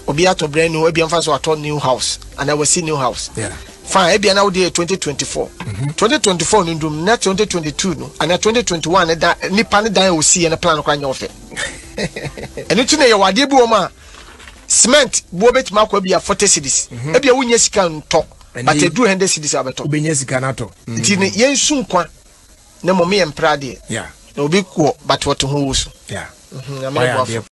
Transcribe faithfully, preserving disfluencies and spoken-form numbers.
obi ato brand new ebi amfa so ato new house and I will see new house yeah fine ebi now dey twenty twenty-four mm-hmm. twenty twenty-four no ndum na twenty twenty-two no and twenty twenty-one da nipa ne dan o see na plan kwa nya ofe eno tu na ye wade bi o ma cement bo betima akwa bia forty cedis ebi awunya sika nto but e do one hundred cedis abeto obenya sika na to nti ne yensu nkwa na mo me emprade yeah obi ko but what ho so yeah mhm